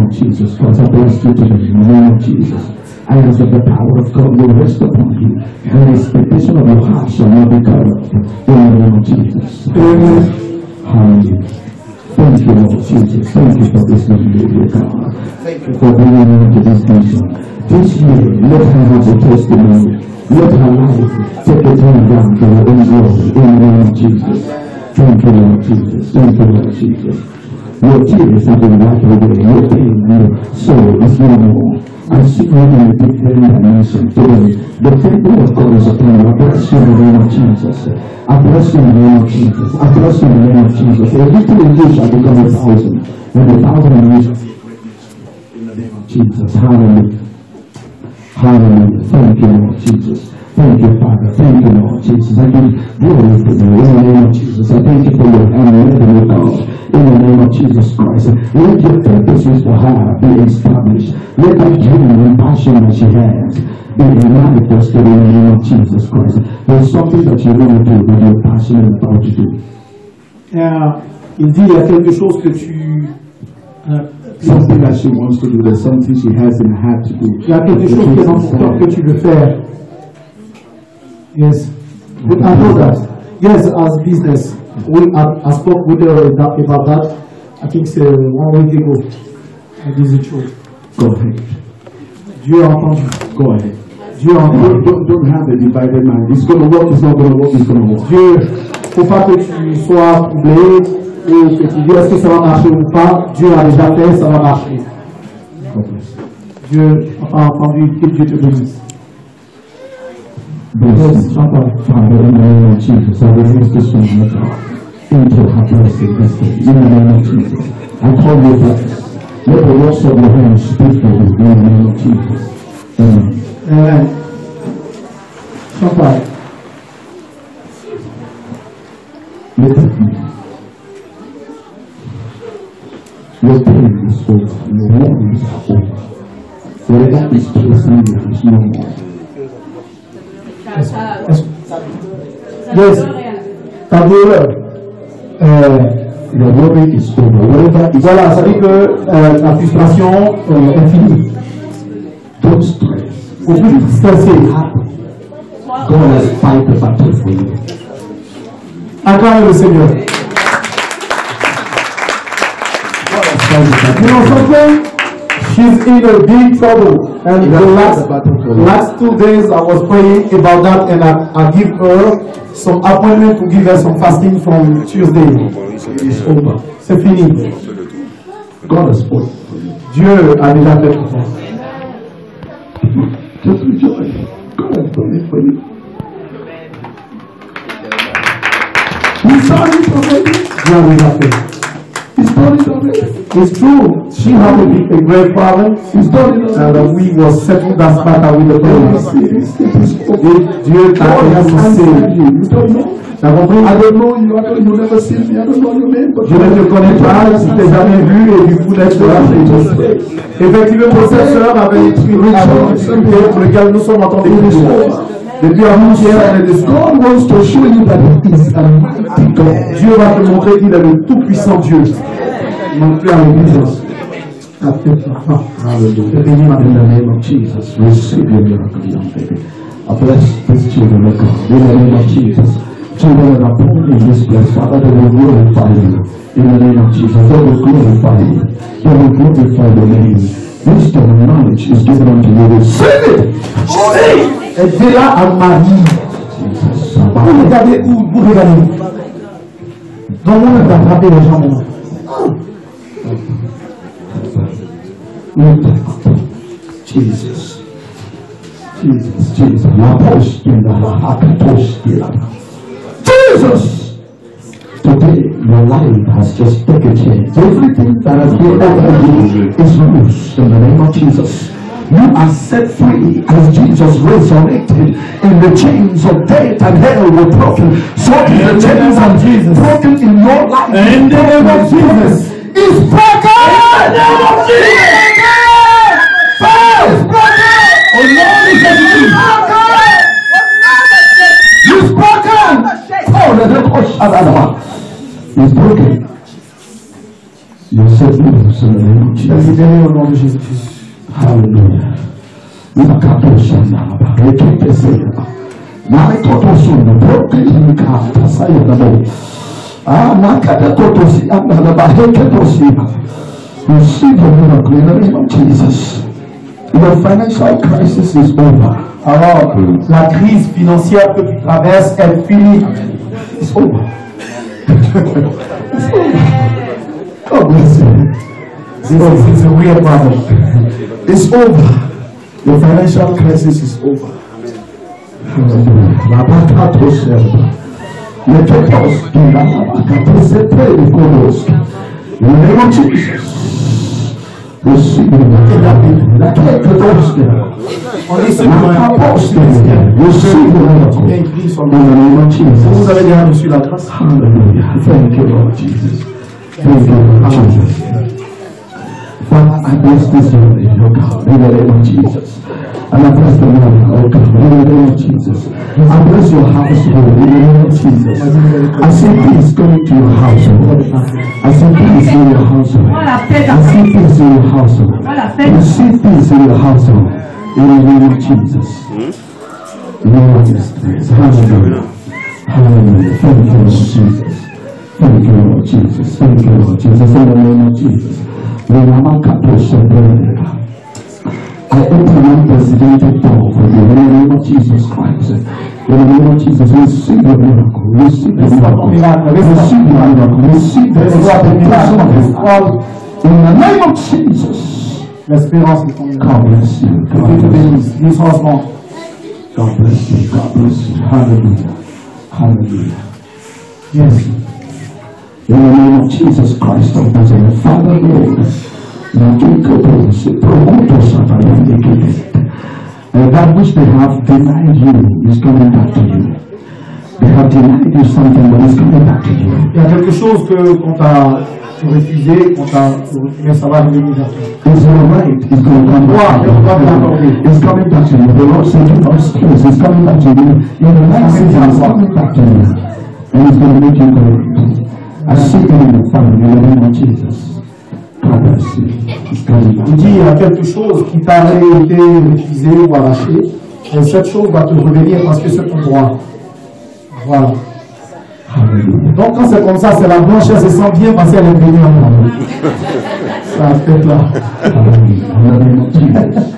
of Jesus Christ, I bless you today in the name of Jesus. I ask that the power of God will rest upon you, and the expectation of your heart shall not be cut off. In the name of Jesus. Amen. Hallelujah. Thank you, Lord Jesus. Thank you for this young lady, God. Thank you for bringing her into this nation. This year, let her have a testimony. Let her life take a turn down to her own glory. In the name of Jesus. Thank you, Lord Jesus. Thank you, Lord Jesus. Your tears have been wiped away. Your pain and your soul is no more. I see you in a different dimension today. The favor of God is upon you. I bless you in the name of Jesus. I bless you in the name of Jesus. I bless you in the name of Jesus. A little in you shall become 1,000, and 1,000 in you shall in the name of Jesus. Hallelujah. Hallelujah. Thank you, Lord Jesus. Thank you, Father. Thank you, Lord Jesus. I give glory to you in the name of Jesus. I thank you for your hand living with God in the name of Jesus Christ. Let your purposes for her be established. Let that dream and passion that she has be manifested in the name of Jesus Christ. There's something that you want to do that you're passionate about to do. Il dit, il y a quelque chose que tu... Something that she wants to do. There's something she has in her heart to do. Il y a quelque chose qui est dans ton cœur que tu veux faire. Yes, I know that. Yes, as business, I spoke with her about that. I think it's 1 week ago. I did the truth. Go ahead. Dieu a entendu. Go ahead. Dieu a entendu. Don't have a divided mind. It's going to work, it's not going to work, it's going to work. Dieu, faut pas que tu sois troublé ou que tu dis est-ce que ça va marcher ou pas. Dieu a déjà fait, ça va marcher. Dieu a entendu, que Dieu te bénisse. Bless Father, in the name of Jesus, I release this one of God into her blessing this day. In the name of Jesus, I call you blessed. Let the works of your hands speak for you. In the name of Jesus. Amen. Amen. Somebody. Look at me. Your pain is over. Your worries are over. Whatever is pressing you is no more. Yes. Ta douleur. Your worry is over. Whatever is Voilà, ça dit que la frustration est finie. Don't stress. Faut plus stresser. God has fight the battle for you. Acclame le Seigneur. You know something? She's in a big trouble. And the last 2 days I was praying about that, and I give her some appointment to give her some fasting from Tuesday. It's over. C'est fini. God has fought. Dieu a déjà fait tout ça. Just rejoice. God has done it for you. He's done it already. Dieu a déjà fait. He's done it already. It's true. She had a great problem. He's done it already. And we was setting that matter with the police. Dieu t'a God has answered commencé. you. You don't know. T'as compris? I don't know you. I don't, you never seen me. I don't know your name. But Je ne te connais pas, je ne t'ai jamais vu et du coup d'être là. Effectivement, cette sœur avait écrit pour lequel nous sommes en train de prier. Depuis avant-hier, elle est dessus. God wants to show you that He is a mighty God. Dieu va te montrer qu'il est le tout-puissant Dieu. Non plus à l'église. Hallelujah. In the name of Jesus, receive your miracle, young baby. I bless these children of God. In the name of Jesus. Children that are born in this place, Father, they will glorify you. In the name of Jesus, they will glorify you. They will glorify your name. Wisdom and knowledge is given unto you. Receive it! Et Dieu là à Marie. Vous regardez où vous regardez. Dans le monde d'attraper les gens maintenant. Jesus. Jesus, Jesus. La post in the heart post Jesus! Today, your life has just taken change. Everything that has been over you is loose in the name of Jesus. You are set free as Jesus resurrected, and the chains of death and hell were broken. So the chains of Jesus broken in your life. In the name of Jesus. Is broken! In the name of Jesus! It's broken! Oh Lord, it's broken! Oh, the devil, it's broken. You set me loose in the name of Tu as Jesus. libéré au nom de Jésus. Hallelujah. Receive your miracle in the name of Jesus. Your financial crisis is over. Alors, la crise financière que tu traverses est finie. It's over. God bless you. It's a real problem. It's over. Your financial crisis is over. In the name of Jesus. Receive it. Receive the miracle. In the name of Jesus. Vous avez déjà reçu la grâce. Hallelujah. Thank you, Lord Jesus. Thank you, Lord Jesus. Father, I bless this morning, oh God, in the name of Jesus. And I bless the morning, oh God, in the name of Jesus. I bless your household in the name of Jesus. I see peace coming to your household. I see peace in your household. I see peace in your household. I see peace in your household. In the name of Jesus. Lord is grace. Hallelujah. Hallelujah. Thank you, Lord Jesus. Thank you, Lord Jesus. Thank you, Lord Jesus. In the name of Jesus. I open unprecedented door for you in the name of Jesus Christ. In the name of Jesus, receive your miracle. Receive the miracle. Receive the miracle. Receive the expectation of his call. In the name of Jesus. L'espérance est en God bless you. Que Dieu te bénisse. Nous changement. God bless you. God bless you. Hallelujah. Hallelujah. Yes. In the name of Jesus Christ of Nazareth, Father Lord, that which they have denied you is coming back to you. They have denied you something, but it's coming back to you. Il y a quelque chose qu'on t'a refusé, mais ça va revenir vers toi. It's your right. It's going to come back to you. It's coming back to you. The Lord said, "Don't excuse. It's coming back to you. In the next season, it's coming back to you, and it's going to make you great." I see it in the family in the name of Jesus. God bless you. It's coming back. Il dit, il y a quelque chose qui t'a été refusé ou arraché, et cette chose va te revenir parce que c'est ton droit. Voilà. Hallelujah. Donc quand c'est comme ça, c'est la blanche, elle se sent bien parce qu'elle est venue en moi. Ça a fait là. Hallelujah. In the name of Jesus.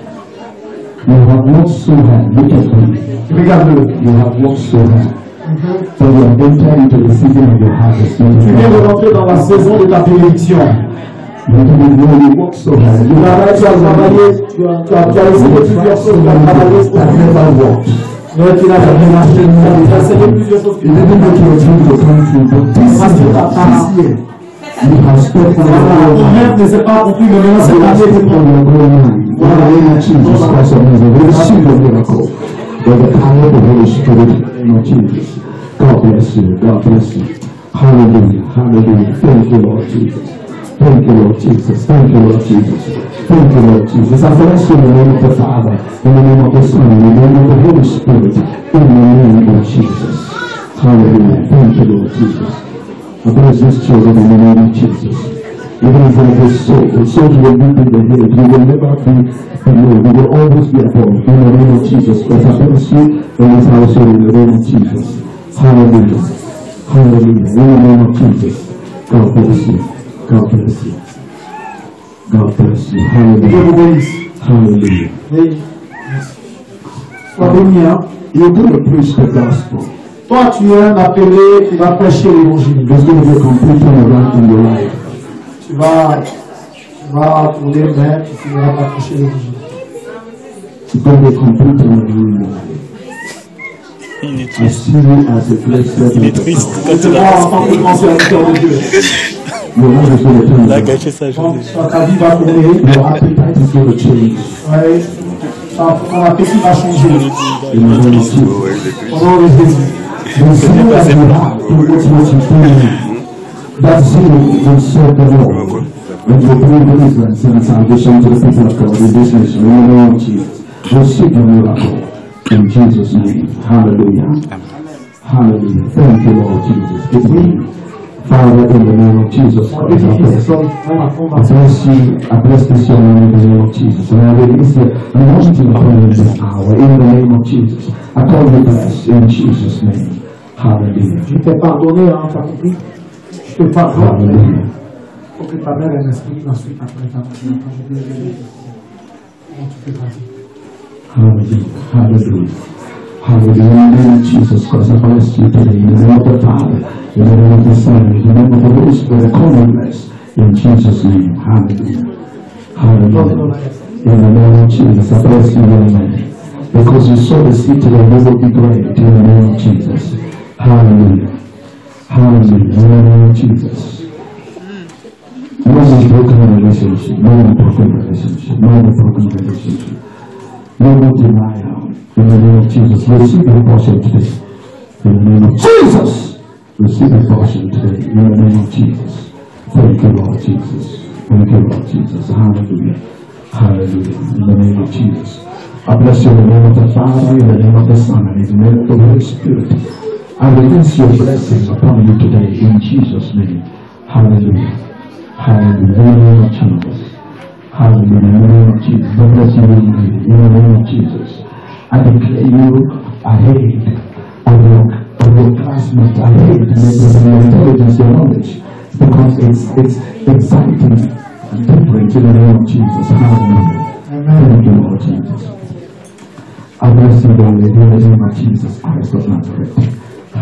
You have worked so hard. Look at me. Regarde-le. You have worked so hard. So you have entered into the season of your harvest. Tu viens de rentrer dans la saison de ta bénédiction. You work so hard. Tu as travaillé, tu as essayé plusieurs choses, tu as travaillé That never worked. mais tu n'as jamais marché. Tu as essayé plusieurs choses qui You didn't make your dream to come true, but this year, you have stepped on ton rêve ne s'est pas accompli, mais maintenant c'est passé. your mind. In the name of Jesus Christ of Nazareth, receive the miracle. By the power of the Holy Spirit, in the name of Jesus. God bless you. God bless you. Hallelujah. Hallelujah. Thank you, Lord Jesus. Thank you, Lord Jesus. Thank you, Lord Jesus. Thank you, Lord Jesus. I bless you in the name of the Father, in the name of the Son, in the name of the Holy Spirit, in the name of Jesus. Hallelujah. Thank you, Lord Jesus. I bless these children in the name of Jesus. Even if it is so, the souls will be in the head. You will never be below. You will always be above. In the name of Jesus. But I bless you in this household in the name of Jesus. Hallelujah. Hallelujah. In the name of Jesus. God bless you. God bless you. God bless you. Dieu Hallelujah. vous bénisse. Hallelujah. Sois béni, hein. You're going to preach the gospel. Toi, tu es un appelé qui va prêcher l'évangile. There's going to be a complete turnaround in your life. Tu vas tourner, mais tu finiras par prêcher l'évangile. It's going to be a complete turnaround in your life. I see you as a blessed servant. Il est triste Je quand te il vois en tant que grand serviteur de Dieu. Your life is going to turn a around. gâché sa journée. Donc, ta vie va tourner. Your appetite is going to change. Ouais. Ton appétit va changer. In the name of Jesus. Au nom de Jésus. The zeal that you have towards what you do, that zeal will serve the Lord. And will bring deliverance and salvation to the people of God in this nation. In the name of Jesus. Receive your miracle. In Jesus' name. Hallelujah. Hallelujah. Thank you, Lord Jesus. Give me. Father, in the name of Jesus Christ, I bless you. I bless this young man in the name of Jesus. And I release the anointing upon you this hour in the name of Jesus. I call you blessed in Jesus' name. Hallelujah. Je t'ai pardonné, hein, t'as compris? Je te pardonne. Hallelujah. Faut que ta mère ait l'esprit ensuite après ta mère. Comment tu fais pratique? Hallelujah. Hallelujah. Hallelujah. In the name of Jesus Christ, I bless you today. In the name of the Father, in the name of the Son, in the name of the Holy Spirit, I call you blessed. In Jesus' name. Hallelujah. Hallelujah. In the name of Jesus, I bless you, young man. Because you saw the seed today, you will be great. In the name of Jesus. Hallelujah. Hallelujah. In the name of Jesus. No more broken relationship. No more broken relationship. No more broken relationship. No more denial. In the name of Jesus. Receive your portion today. In the name of Jesus. Receive your portion today. In the name of Jesus. Thank you, Lord Jesus. Thank you, Lord Jesus. Hallelujah. Hallelujah. In the name of Jesus. I bless you in the name of the Father, in the name of the Son, and in the name of the Holy Spirit. I release your blessings upon you today in Jesus' name. Hallelujah. Hallelujah. In the name of Jesus. Hallelujah. In the name of Jesus. I bless you in the name of Jesus. I declare you ahead of your classmates, ahead of your intelligence, your knowledge, because it's exciting and different in the name of Jesus. Hallelujah. Thank you, Lord Jesus. I bless you, Lord, in the name of Jesus Christ of Nazareth.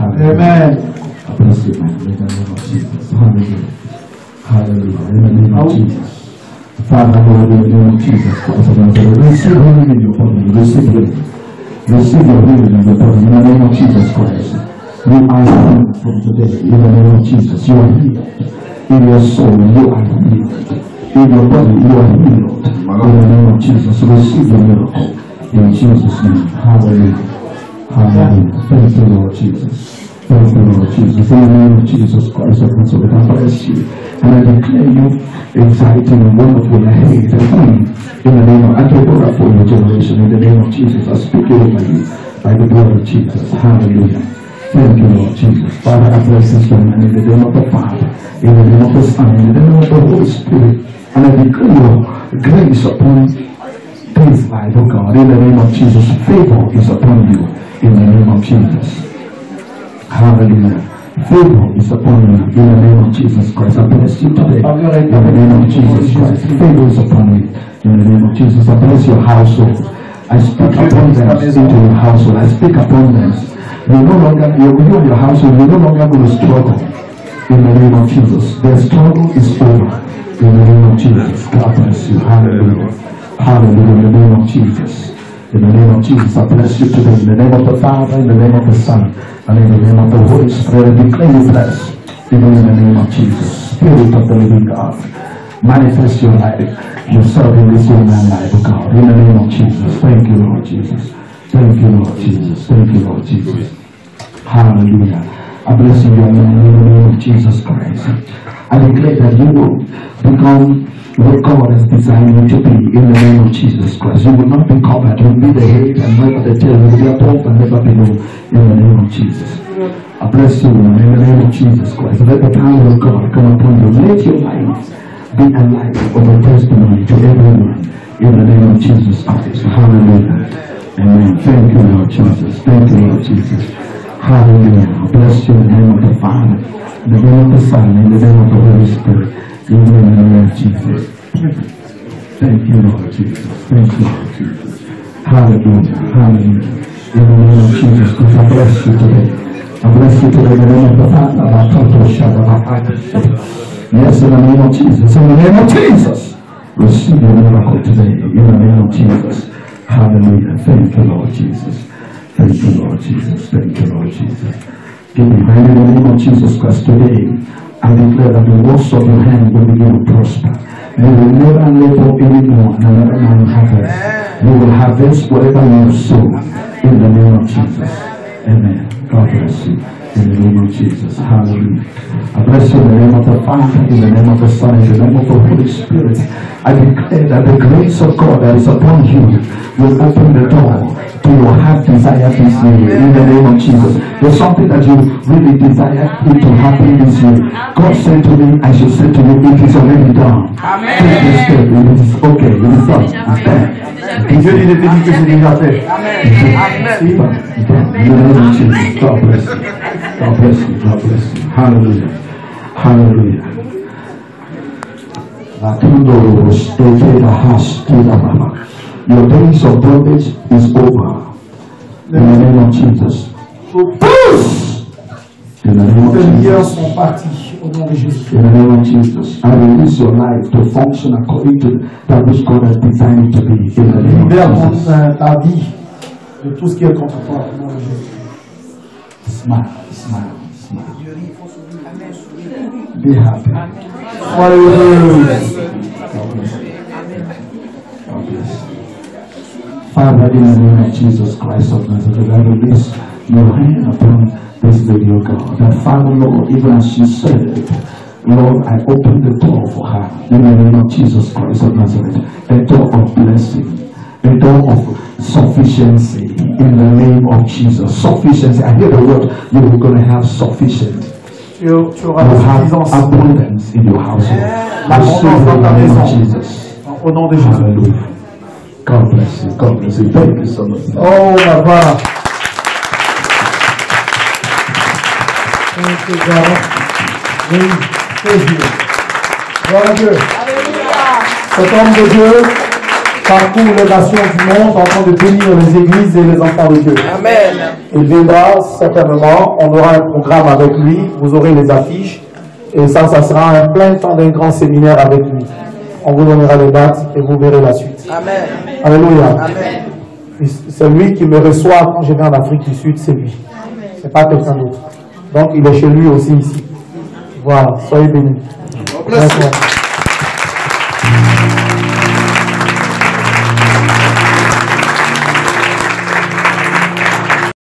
Amen. I bless you, man, in the name of Jesus. Hallelujah. Hallelujah. In the name of Jesus. Father, Lord, in the name of Jesus Christ of Nazareth, receive healing in your body. Receive healing. Receive your healing in your body. In the name of Jesus Christ. You are healed from today. In the name of Jesus, you are healed. In your soul, you are healed. In your body, you are healed. In the name of Jesus, receive your miracle. In Jesus' name. Hallelujah. Hallelujah. Thank you, Lord Jesus. Thank you, Lord Jesus. In the name of Jesus Christ of Nazareth, I bless you. And I declare you exciting and wonderful ahead and free. In the name of, I take over for your generation. In the name of Jesus, I speak it over you by the blood of Jesus. Hallelujah. Thank you, Lord Jesus. Father, I bless this young man in the name of the Father, in the name of the Son, in the name of the Holy Spirit. And I declare your grace upon his life, oh God, in the name of Jesus. Favor is upon you, in the name of Jesus. Hallelujah. Favor is upon you, in the name of Jesus Christ. I bless you today, in the name of Jesus Christ. Favor is upon you, in the name of Jesus. I bless your household. I speak abundance into your household. I speak abundance. You no longer, you and your household, you're no longer going to struggle, in the name of Jesus. The struggle is over, in the name of Jesus. God bless you. Hallelujah. Hallelujah. In the name of Jesus. In the name of Jesus, I bless you today. In the name of the Father, in the name of the Son, and in the name of the Holy Spirit, I declare you blessed. Even in the name of Jesus. Spirit of the living God, manifest your life. Yourself in this young man's life, oh God. In the name of Jesus. Thank you, Lord Jesus. Thank you, Lord Jesus. Thank you, Lord Jesus. Hallelujah. I bless you, young man, in the name of Jesus Christ. I declare that you will become what God has designed you to be in the name of Jesus Christ. You will not be covered. You will be the head and never the tail. You will be above and never below in the name of Jesus. I bless you in the name of Jesus Christ. Let the power of God come upon you. Let your life be a life of a testimony to everyone in the name of Jesus Christ. Hallelujah. Amen. Thank you, Lord Jesus. Thank you, Lord Jesus. Hallelujah. I bless you in the name of the Father, in the name of the Son, in the name of the Holy Spirit, in the name of Jesus. Thank you, Lord Jesus. Thank you, Lord Jesus. Hallelujah. Hallelujah. In the name of Jesus Christ, I bless you today. I bless you today in the name of the Father. Yes, in the name of Jesus. In the name of Jesus. Receive your miracle today. In the name of Jesus. Hallelujah. Thank you, Lord Jesus. Thank you, Lord Jesus. Thank you, Lord Jesus. Give me hand in the name of Jesus Christ today. I declare that the works of your hand will begin to prosper. You will never labor anymore and another man harvest. You will harvest whatever you sow in the name of Jesus. Amen. God bless you. In the name of Jesus. Hallelujah. I bless you in the name of the Father, in the name of the Son, in the name of the Holy Spirit. I declare that the grace of God that is upon you will open the door to your heart desire this year in the name of Jesus. There's something that you really desire it to happen this year. God said to me, I should say to you, it is already done. Take this step. It is okay. It is done. It's done. Dieu dit de te dire que c'est déjà fait. In the name of Jesus. God bless you. God bless you. God bless you. Hallelujah. Hallelujah. Your days of bondage is over. In the name of Jesus. In the name of Les liens Jesus. sont partis au nom de Jésus. In the name of Jesus. I release your life to function according to that which God has designed it to be. In the name Libère of Jesus. ta vie de tout ce qui est contre toi au nom de Jésus. Smile, smile, smile. Be happy. Sois heureux. God bless you. God bless you. Father, in the name of Jesus Christ of Nazareth, I release your hand upon this video, God. That Father, Lord, even as she said, Lord, I open the door for her in the name of Jesus Christ of Nazareth. A door of blessing, a door of sufficiency in the name of Jesus. Sufficiency. I hear the word, you're going to have sufficient. Tu auras You la have suffisance. abundance in your household. L'abondance Receive dans in ta the name of maison. Jesus. Au nom de Jésus. Hallelujah. God bless you. God bless you. Thank you so much. Oh, papa. Thank you, God. Oui, plaisir. Gloire à Dieu. Cet homme de Dieu parcourt les nations du monde en train de bénir les églises et les enfants de Dieu. Amen. Il viendra certainement, on aura un programme avec lui, vous aurez les affiches, et ça sera un plein temps d'un grand séminaire avec lui. On vous donnera les dates et vous verrez la suite. Amen. Alléluia. Amen. C'est lui qui me reçoit quand je viens en Afrique du Sud, c'est lui. C'est pas quelqu'un d'autre. Donc il est chez lui aussi ici. Voilà, soyez bénis. God bless you. Merci.